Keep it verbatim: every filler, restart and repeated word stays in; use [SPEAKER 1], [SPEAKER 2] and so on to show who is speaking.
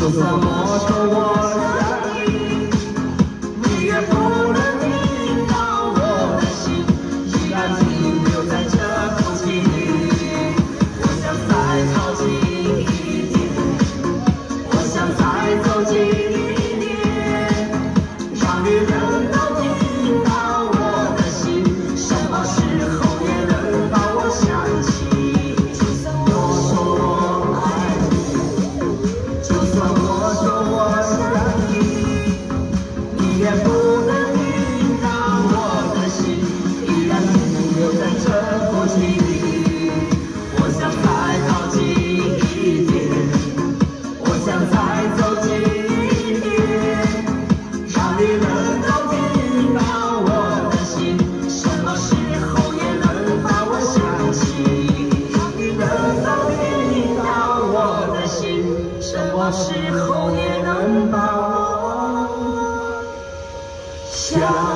[SPEAKER 1] 就算我说我想你，你也不能听到我的心，依然停留在这空气里。我想再靠近一点，我想再走近一点，让女人都听到我的心，什么时候也能把我想起。我说我爱你，就算我说我想你，你也不能听到我的心，依然停留在这空气里。我想再靠近一点，我想再走近一点，让你们都听到我的心，什么时候也能把我想起。让你们都听到我的心，什么时候也能把我想起。